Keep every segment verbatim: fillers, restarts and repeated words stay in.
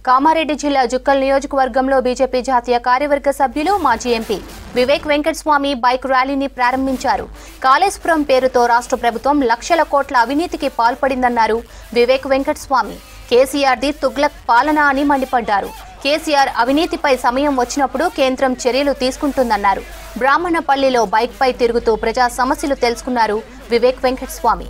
కామారెడ్డి జిల్లా జుక్కల్ నియోజకవర్గంలో బీజేపీ జాతీయ కార్యవర్గ సభ్యులు మాజీ ఎంపీ వివేక్ వెంకటస్వామి బైక్ ర్యాలీని ప్రారంభించారు. కాళేశ్వరం పేరుతో రాష్ట్ర ప్రభుత్వం లక్షల కోట్ల అవినీతికి పాల్పడిందన్నారు వివేక్ వెంకటస్వామి. కేసీఆర్ది తుగ్లక్ పాలన అని మండిపడ్డారు. కేసీఆర్ అవినీతిపై సమయం వచ్చినప్పుడు కేంద్రం చర్యలు తీసుకుంటుందన్నారు. బ్రాహ్మణపల్లిలో బైక్పై తిరుగుతూ ప్రజా సమస్యలు తెలుసుకున్నారు వివేక్ వెంకటస్వామి.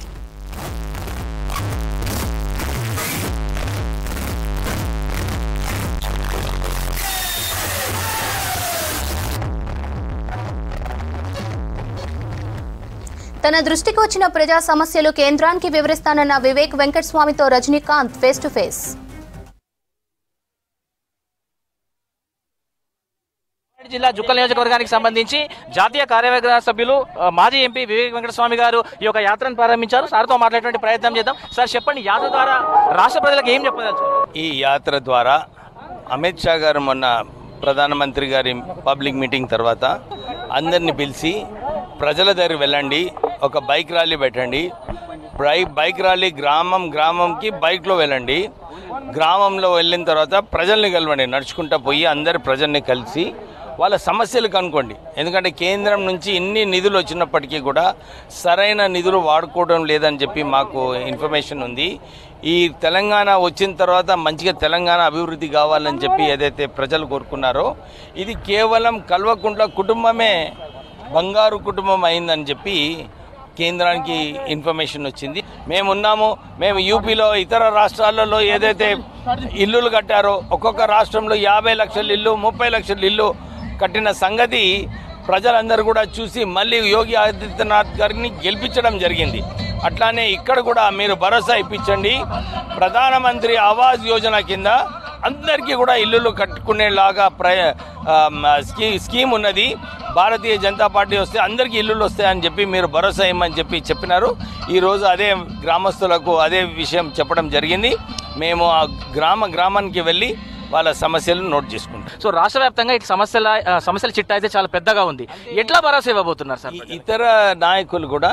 తన దృష్టికి వచ్చిన ప్రజా సమస్యలు కేంద్రానికి వివరిస్తానన్న వివేక్ వెంకటస్వామితో రజనీకాంత్ ఫేస్ టు ఫేస్. జిల్లా జుక్కల్ నియోజకవర్గానికి సంబంధించి జాతీయ కార్యవర్గ సభ్యులు మాజీ ఎంపీ వివేక్ వెంకటస్వామి గారు ఈ యొక్క యాత్రను ప్రారంభించారు. సార్తో మాట్లాడేటువంటి ప్రయత్నం చేద్దాం. సార్ చెప్పండి, యాత్ర ద్వారా రాష్ట్ర ప్రజలకు ఏం చెప్పదచ్చు? ఈ యాత్ర ద్వారా అమిత్ షా గారు మొన్న ప్రధానమంత్రి గారి పబ్లిక్ మీటింగ్ తర్వాత అందరినీ పిలిచి ప్రజల దగ్గర వెళ్ళండి, ఒక బైక్ ర్యాలీ పెట్టండి, బైక్ బైక్ ర్యాలీ గ్రామం గ్రామంకి బైక్లో వెళ్ళండి, గ్రామంలో వెళ్ళిన తర్వాత ప్రజల్ని కలవండి, నడుచుకుంటూ పోయి అందరి ప్రజల్ని కలిసి వాళ్ళ సమస్యలు కనుక్కోండి. ఎందుకంటే కేంద్రం నుంచి ఇన్ని నిధులు వచ్చినప్పటికీ కూడా సరైన నిధులు వాడుకోవడం లేదని చెప్పి మాకు ఇన్ఫర్మేషన్ ఉంది. ఈ తెలంగాణ వచ్చిన తర్వాత మంచిగా తెలంగాణ అభివృద్ధి కావాలని చెప్పి ఏదైతే ప్రజలు కోరుకున్నారో ఇది కేవలం కల్వకుంట్ల కుటుంబమే బంగారు కుటుంబం అయిందని చెప్పి కేంద్రానికి ఇన్ఫర్మేషన్ వచ్చింది. మేమున్నాము, మేము యూపీలో ఇతర రాష్ట్రాలలో ఏదైతే ఇల్లులు కట్టారో ఒక్కొక్క రాష్ట్రంలో యాభై లక్షల ఇల్లు ముప్పై లక్షల ఇల్లు కట్టిన సంగతి ప్రజలందరూ కూడా చూసి మళ్ళీ యోగి ఆదిత్యనాథ్ గారిని గెలిపించడం జరిగింది. అట్లానే ఇక్కడ కూడా మీరు భరోసా ఇప్పించండి. ప్రధానమంత్రి ఆవాస్ యోజన కింద అందరికీ కూడా ఇల్లులు కట్టుకునేలాగా ప్ర స్కీ స్కీమ్ ఉన్నది. భారతీయ జనతా పార్టీ వస్తే అందరికీ ఇల్లులు వస్తాయని చెప్పి మీరు భరోసా ఇవ్వమని చెప్పి చెప్పినారు. ఈరోజు అదే గ్రామస్తులకు అదే విషయం చెప్పడం జరిగింది. మేము ఆ గ్రామ గ్రామానికి వెళ్ళి వాళ్ళ సమస్యలను నోట్ చేసుకుంటాం. సో రాష్ట్ర వ్యాప్తంగా ఇటు సమస్యల సమస్యల చిట్టా అయితే చాలా పెద్దగా ఉంది. ఎట్లా భరోసా ఇవ్వబోతున్నారు సార్? ఇతర నాయకులు కూడా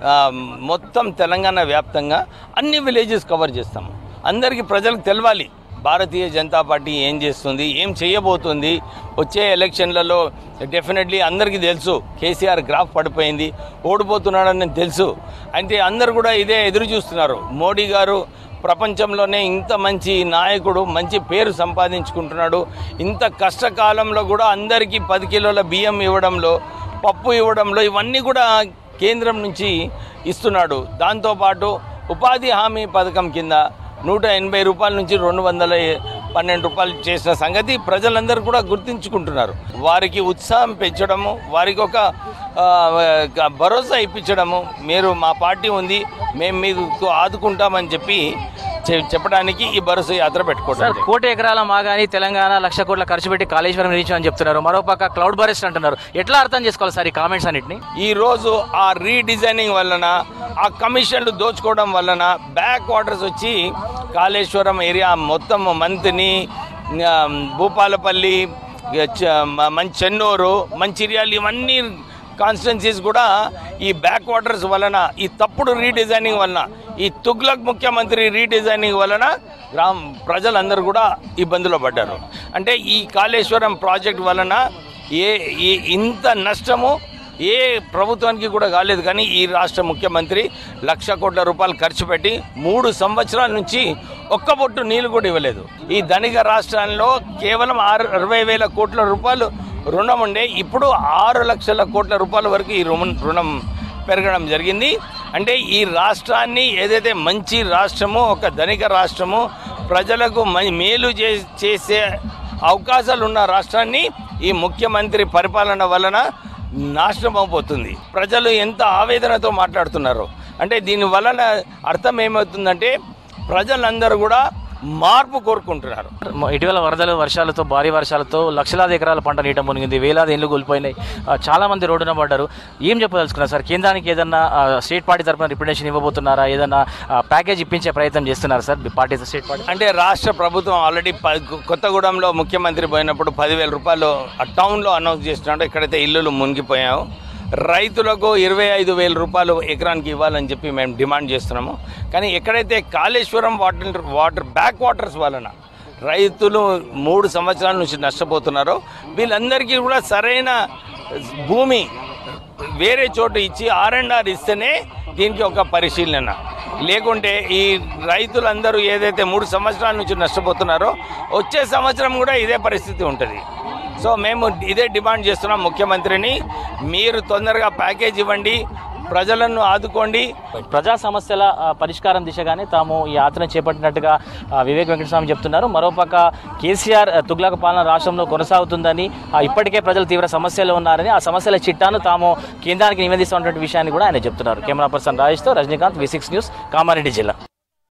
మొత్తం తెలంగాణ వ్యాప్తంగా అన్ని విలేజెస్ కవర్ చేస్తాము. అందరికీ ప్రజలకు తెలవాలి భారతీయ జనతా పార్టీ ఏం చేస్తుంది, ఏం చేయబోతుంది. వచ్చే ఎలక్షన్లలో డెఫినెట్లీ అందరికీ తెలుసు కేసీఆర్ గ్రాఫ్ పడిపోయింది, ఓడిపోతున్నాడని తెలుసు. అంటే అందరు కూడా ఇదే ఎదురు చూస్తున్నారు. మోడీ గారు ప్రపంచంలోనే ఇంత మంచి నాయకుడు, మంచి పేరు సంపాదించుకుంటున్నాడు. ఇంత కష్టకాలంలో కూడా అందరికీ పది కిలోల బియ్యం ఇవ్వడంలో, పప్పు ఇవ్వడంలో ఇవన్నీ కూడా కేంద్రం నుంచి ఇస్తున్నాడు. దాంతోపాటు ఉపాధి హామీ పథకం కింద నూట ఎనభై రూపాయల నుంచి రెండు వందల పన్నెండు రూపాయలు చేసిన సంగతి ప్రజలందరూ కూడా గుర్తించుకుంటున్నారు. వారికి ఉత్సాహం పెంచడము, వారికి ఒక భరోసా ఇప్పించడము, మీరు మా పార్టీ ఉంది, మేము మీకు ఆదుకుంటామని చెప్పి చెప్పడానికి ఈ భరోసా యాత్ర పెట్టుకుంటారు. కోటి ఎకరాల మాగాని తెలంగాణ లక్ష కోట్ల ఖర్చు పెట్టి కాళేశ్వరం నిర్మించామని చెప్తున్నారు. మరోపక్క క్లౌడ్ బరెస్ట్ అంటున్నారు. ఎట్లా అర్థం చేసుకోవాలి సార్ ఈ కామెంట్స్ అన్నింటినీ? ఈ రోజు ఆ రీడిజైనింగ్ వలన, ఆ కమిషన్లు దోచుకోవడం వలన బ్యాక్ వాటర్స్ వచ్చి కాళేశ్వరం ఏరియా మొత్తం మంతిని, భూపాలపల్లి, చెన్నూరు, మంచిర్యాల ఇవన్నీ కాన్స్టిట్యున్సీస్ కూడా ఈ బ్యాక్ వాటర్స్ వలన, ఈ తప్పుడు రీడిజైనింగ్ వలన, ఈ తుగ్లక్ ముఖ్యమంత్రి రీడిజైనింగ్ వలన గ్రామ ప్రజలందరూ కూడా ఇబ్బందులు పడ్డారు. అంటే ఈ కాళేశ్వరం ప్రాజెక్ట్ వలన ఏ ఇంత నష్టము ఏ ప్రభుత్వానికి కూడా కాలేదు. కానీ ఈ రాష్ట్ర ముఖ్యమంత్రి లక్ష కోట్ల రూపాయలు ఖర్చు పెట్టి మూడు సంవత్సరాల నుంచి ఒక్క బొట్టు నీళ్ళు కూడా ఇవ్వలేదు. ఈ ధనిక రాష్ట్రాల్లో కేవలం ఆరు అరవై వేల కోట్ల రూపాయలు రుణం ఉండే, ఇప్పుడు ఆరు లక్షల కోట్ల రూపాయల వరకు ఈ రుణం రుణం పెరగడం జరిగింది. అంటే ఈ రాష్ట్రాన్ని ఏదైతే మంచి రాష్ట్రమో, ఒక ధనిక రాష్ట్రమో, ప్రజలకు మేలు చేసే అవకాశాలు ఉన్న రాష్ట్రాన్ని ఈ ముఖ్యమంత్రి పరిపాలన వలన నాశనం అయిపోతుంది. ప్రజలు ఎంత ఆవేదనతో మాట్లాడుతున్నారు అంటే దీని వలన అర్థం ఏమవుతుందంటే ప్రజలందరూ కూడా మార్పు కోరుకుంటున్నారు. ఇటీవల వరదలు, వర్షాలతో, భారీ వర్షాలతో లక్షలాది ఎకరాల పంట నీట మునిగింది, వేలాది ఇళ్ళు కోల్పోయినాయి, చాలా మంది రోడ్డున పడ్డారు. ఏం చెప్పదలుచుకున్నారు సార్? కేంద్రానికి ఏదన్నా స్టేట్ పార్టీ తరఫున రిప్రజెంటేషన్ ఇవ్వబోతున్నారా? ఏదన్నా ప్యాకేజ్ ఇప్పించే ప్రయత్నం చేస్తున్నారు సార్ పార్టీ స్టేట్ పార్టీ? అంటే రాష్ట్ర ప్రభుత్వం ఆల్రెడీ కొత్తగూడెంలో ముఖ్యమంత్రి పోయినప్పుడు పదివేల రూపాయలు టౌన్లో అనౌన్స్ చేస్తున్నాడు. ఎక్కడైతే ఇల్లులు మునిగిపోయాయో రైతులకు ఇరవై ఐదు వేల రూపాయలు ఎకరానికి ఇవ్వాలని చెప్పి మేము డిమాండ్ చేస్తున్నాము. కానీ ఎక్కడైతే Kaleshwaram water water back waters వలన రైతులు మూడు సంవత్సరాల నుంచి నష్టపోతున్నారో వీళ్ళందరికీ కూడా సరైన భూమి వేరే చోట ఇచ్చి ఆర్ అండ్ ఆర్ ఇస్తేనే దీనికి ఒక పరిశీలన. లేకుంటే ఈ రైతులందరూ ఏదైతే మూడు సంవత్సరాల నుంచి నష్టపోతున్నారో వచ్చే సంవత్సరం కూడా ఇదే పరిస్థితి ఉంటుంది. సో మేము ఇదే డిమాండ్ చేస్తున్నాం ముఖ్యమంత్రిని, మీరు తొందరగా ప్యాకేజ్ ఇవ్వండి, ప్రజలను ఆదుకోండి. ప్రజా సమస్యల ఆ, పరిష్కారం దిశగానే తాము ఈ యాత్ర చేపట్టినట్టుగా ఆ, వివేక్ వెంకటస్వామి చెప్తున్నారు. మరోపక్క కేసీఆర్ ఆ, తుగ్లక్ పాలన రాష్ట్రంలో కొనసాగుతుందని, ఆ, ఇప్పటికే ప్రజలు తీవ్ర సమస్యలు ఉన్నారని, ఆ సమస్యల చిట్టాను తాము కేంద్రానికి నివేదిస్తున్నటువంటి విషయాన్ని కూడా ఆయన చెప్తున్నారు. కెమెరా పర్సన్ రాజేష్తో Rajinikanth, V six news, Kamareddy జిల్లా.